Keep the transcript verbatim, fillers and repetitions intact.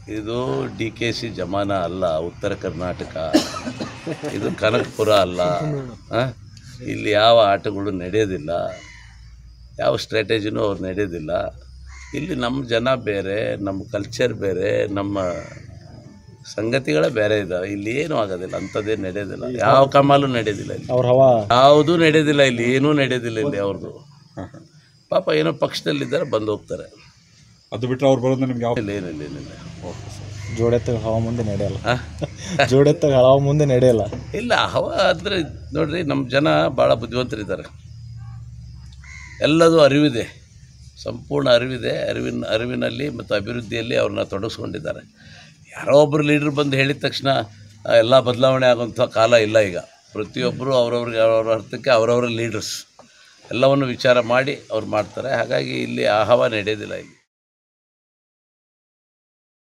ಇದು D K C ಜಮಾನ ಅಲ್ಲ, ಉತ್ತರ ಕರ್ನಾಟಕ. ಇದು ಕನಕಪುರ ಅಲ್ಲ. ಇಲ್ಲಿ ಯಾವ ಆಟಗಳು ನಡೆಯೋದಿಲ್ಲ, ಯಾವ ಸ್ಟ್ರಾಟಜಿನೂ ಅವ್ರು ನಡೆಯೋದಿಲ್ಲ. ಇಲ್ಲಿ ನಮ್ಮ ಜನ ಬೇರೆ, ನಮ್ಮ ಕಲ್ಚರ್ ಬೇರೆ, ನಮ್ಮ ಸಂಗತಿಗಳೇ ಬೇರೆ ಇದ್ದಾವೆ. ಇಲ್ಲಿ ಏನೂ ಆಗೋದಿಲ್ಲ, ಅಂಥದ್ದೇ ನಡೆಯೋದಿಲ್ಲ. ಯಾವ ಕಮಾಲು ನಡೆಯೋದಿಲ್ಲ ಇಲ್ಲಿ, ಅವ್ರ ಹವಾ ಯಾವುದೂ ನಡೆಯೋದಿಲ್ಲ ಇಲ್ಲಿ, ಏನೂ ನಡೆಯೋದಿಲ್ಲ ಇಲ್ಲಿ ಅವ್ರದ್ದು. ಪಾಪ ಏನೋ ಪಕ್ಷದಲ್ಲಿದ್ದಾರೆ, ಬಂದು ಹೋಗ್ತಾರೆ. ಅದು ಬಿಟ್ಟರೆ ಅವ್ರು ಬರೋದು ನಿಮ್ಗೆ ಯಾವ ಇಲ್ಲ ಏನಿಲ್ಲ ಏನಿಲ್ಲ ಜೋಡೆತ್ತಾಗ ಹವಾ ಮುಂದೆ ನಡೆಯಲ್ಲ. ಜೋಡೆತ್ತಾಗ ಹವಾ ಮುಂದೆ ನಡೆಯಲ್ಲ. ಇಲ್ಲ ಹವಾ ಅಂದರೆ ನೋಡ್ರಿ, ನಮ್ಮ ಜನ ಭಾಳ ಬುದ್ಧಿವಂತರಿದ್ದಾರೆ. ಎಲ್ಲದೂ ಅರಿವಿದೆ, ಸಂಪೂರ್ಣ ಅರಿವಿದೆ. ಅರಿವಿನ ಅರಿವಿನಲ್ಲಿ ಮತ್ತು ಅಭಿವೃದ್ಧಿಯಲ್ಲಿ ಅವ್ರನ್ನ ತೊಡಗಿಸ್ಕೊಂಡಿದ್ದಾರೆ. ಯಾರೋ ಒಬ್ಬರು ಲೀಡ್ರ್ ಬಂದು ಹೇಳಿದ ತಕ್ಷಣ ಎಲ್ಲ ಬದಲಾವಣೆ ಆಗುವಂಥ ಕಾಲ ಇಲ್ಲ ಈಗ. ಪ್ರತಿಯೊಬ್ಬರು ಅವ್ರವ್ರಿಗೆ ಅವ್ರವ್ರ ಅರ್ಥಕ್ಕೆ ಅವರವರ ಲೀಡರ್ಸ್ ಎಲ್ಲವನ್ನು ವಿಚಾರ ಮಾಡಿ ಅವ್ರು ಮಾಡ್ತಾರೆ. ಹಾಗಾಗಿ ಇಲ್ಲಿ ಆ ಹವಾ ನಡೆಯೋದಿಲ್ಲ ಇಲ್ಲಿ.